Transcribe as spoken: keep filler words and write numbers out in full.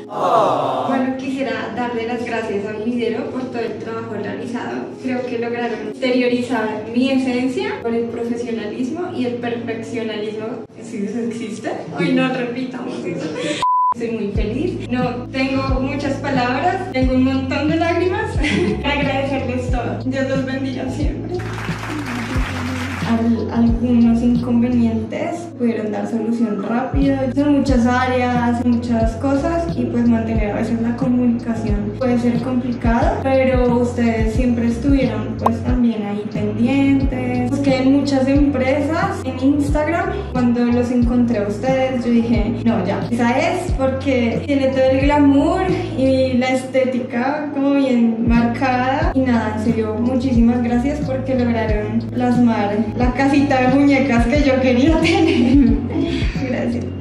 Oh. Bueno, quisiera darle las gracias a Minidero por todo el trabajo realizado. Creo que lograron exteriorizar mi esencia por el profesionalismo y el perfeccionalismo. Si eso existe. Hoy no repitamos eso. Soy muy feliz, no tengo muchas palabras, tengo un montón de lágrimas. Agradecerles todo. Dios los bendiga siempre. Al, algunos inconvenientes pudieron dar solución rápido. Son muchas áreas, muchas cosas y pues mantener a veces la comunicación puede ser complicado, pero ustedes siempre estuvieron pues también ahí pendientes. Busqué en muchas empresas en Instagram. Cuando los encontré a ustedes yo dije, no, ya, esa es, porque tiene todo el glamour y la estética como bien marcada. Y nada, en serio, muchísimas gracias porque lograron plasmar la casita de muñecas que yo quería tener. Gracias.